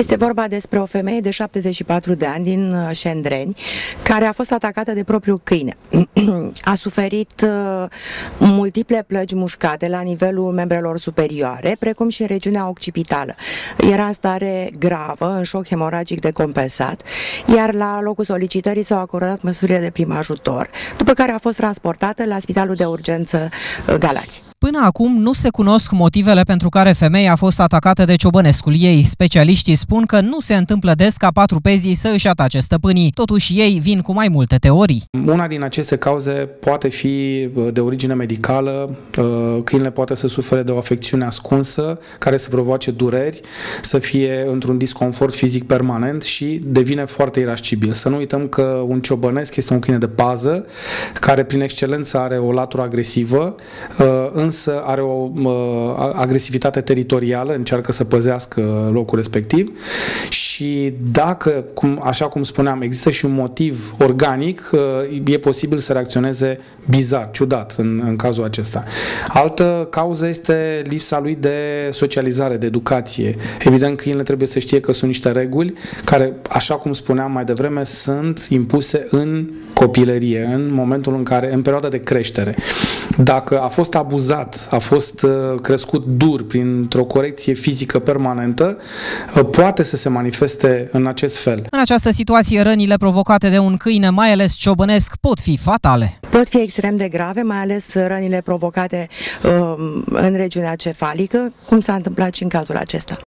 Este vorba despre o femeie de 74 de ani din Șendreni, care a fost atacată de propriul câine. A suferit multiple plăgi mușcate la nivelul membrelor superioare, precum și în regiunea occipitală. Era în stare gravă, în șoc hemoragic decompensat, iar la locul solicitării s-au acordat măsurile de prim ajutor, după care a fost transportată la Spitalul de Urgență Galați. Până acum nu se cunosc motivele pentru care femeia a fost atacată de ciobănescul ei. Specialiștii spun că nu se întâmplă des ca patrupezii să își atace stăpânii. Totuși ei vin cu mai multe teorii. Una din aceste cauze poate fi de origine medicală. Câinele poate să sufere de o afecțiune ascunsă care să provoace dureri, să fie într-un disconfort fizic permanent și devine foarte irascibil. Să nu uităm că un ciobănesc este un câine de pază care prin excelență are o latură agresivă, însă are o agresivitate teritorială, încearcă să păzească locul respectiv și dacă, așa cum spuneam, există și un motiv organic, e posibil să reacționeze bizar, ciudat în cazul acesta. Altă cauză este lipsa lui de socializare, de educație. Evident, câinele trebuie să știe că sunt niște reguli care, așa cum spuneam mai devreme, sunt impuse în copilărie, în momentul în care, în perioada de creștere. Dacă a fost abuzat, a fost crescut dur printr-o corecție fizică permanentă, poate să se manifeste în acest fel. În această situație, rănile provocate de un câine, mai ales ciobănesc, pot fi fatale. Pot fi extrem de grave, mai ales rănile provocate în regiunea cefalică, cum s-a întâmplat și în cazul acesta.